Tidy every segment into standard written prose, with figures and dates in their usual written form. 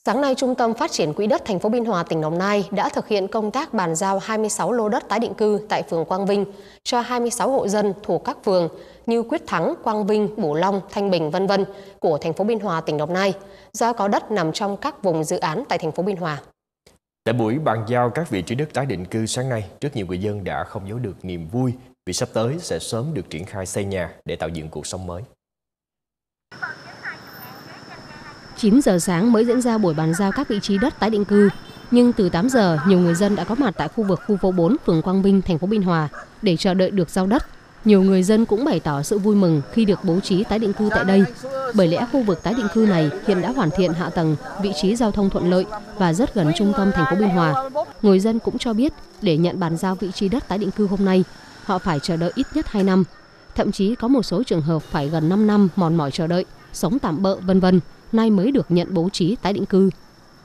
Sáng nay, Trung tâm Phát triển Quỹ đất thành phố Biên Hòa, tỉnh Đồng Nai đã thực hiện công tác bàn giao 26 lô đất tái định cư tại phường Quang Vinh cho 26 hộ dân thuộc các phường như Quyết Thắng, Quang Vinh, Bửu Long, Thanh Bình, v.v. của thành phố Biên Hòa, tỉnh Đồng Nai, do có đất nằm trong các vùng dự án tại thành phố Biên Hòa. Tại buổi bàn giao các vị trí đất tái định cư sáng nay, rất nhiều người dân đã không giấu được niềm vui vì sắp tới sẽ sớm được triển khai xây nhà để tạo dựng cuộc sống mới. 9 giờ sáng mới diễn ra buổi bàn giao các vị trí đất tái định cư, nhưng từ 8 giờ, nhiều người dân đã có mặt tại khu vực khu phố 4, phường Quang Vinh, thành phố Biên Hòa để chờ đợi được giao đất. Nhiều người dân cũng bày tỏ sự vui mừng khi được bố trí tái định cư tại đây, bởi lẽ khu vực tái định cư này hiện đã hoàn thiện hạ tầng, vị trí giao thông thuận lợi và rất gần trung tâm thành phố Biên Hòa. Người dân cũng cho biết để nhận bàn giao vị trí đất tái định cư hôm nay, họ phải chờ đợi ít nhất 2 năm. Thậm chí có một số trường hợp phải gần 5 năm mòn mỏi chờ đợi, sống tạm bợ v.v. nay mới được nhận bố trí tái định cư.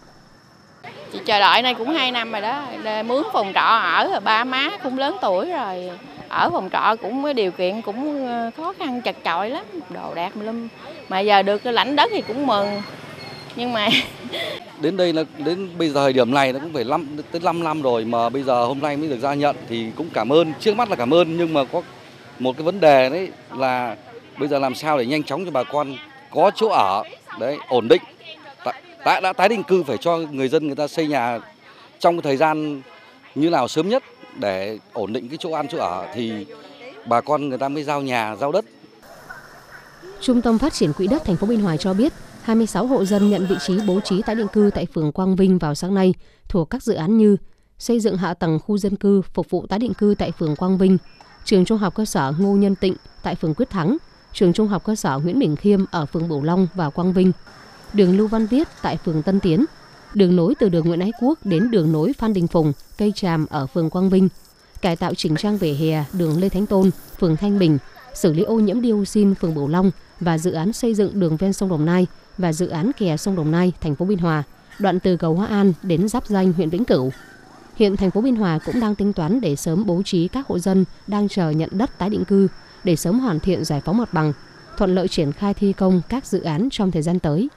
Chị chờ đợi này cũng 2 năm rồi đó, mướn phòng trọ ở, rồi ba má cũng lớn tuổi rồi, ở phòng trọ cũng điều kiện cũng khó khăn chật chội lắm, đồ đạc mà giờ được lãnh đất thì cũng mừng, nhưng mà đến đây là đến bây giờ thời điểm này nó cũng phải tới 5 năm rồi mà bây giờ hôm nay mới được ra nhận thì cũng cảm ơn, trước mắt là cảm ơn, nhưng mà có một cái vấn đề đấy là bây giờ làm sao để nhanh chóng cho bà con có chỗ ở đấy, ổn định. Đã tái định cư phải cho người dân người ta xây nhà trong cái thời gian như nào sớm nhất để ổn định cái chỗ ăn chỗ ở thì bà con người ta mới giao nhà, giao đất. Trung tâm Phát triển Quỹ đất thành phố Biên Hòa cho biết 26 hộ dân nhận vị trí bố trí tái định cư tại phường Quang Vinh vào sáng nay thuộc các dự án như xây dựng hạ tầng khu dân cư phục vụ tái định cư tại phường Quang Vinh, trường trung học cơ sở Ngô Nhân Tịnh tại phường Quyết Thắng, trường trung học cơ sở Nguyễn Bình Khiêm ở phường Bửu Long và Quang Vinh, đường Lưu Văn Viết tại phường Tân Tiến, đường nối từ đường Nguyễn Ái Quốc đến đường nối Phan Đình Phùng, Cây Tràm ở phường Quang Vinh, cải tạo chỉnh trang vỉa hè đường Lê Thánh Tôn, phường Thanh Bình, xử lý ô nhiễm dioxin phường Bửu Long và dự án xây dựng đường ven sông Đồng Nai và dự án kè sông Đồng Nai, thành phố Biên Hòa, đoạn từ cầu Hóa An đến giáp ranh huyện Vĩnh Cửu. Hiện thành phố Biên Hòa cũng đang tính toán để sớm bố trí các hộ dân đang chờ nhận đất tái định cư để sớm hoàn thiện giải phóng mặt bằng, thuận lợi triển khai thi công các dự án trong thời gian tới.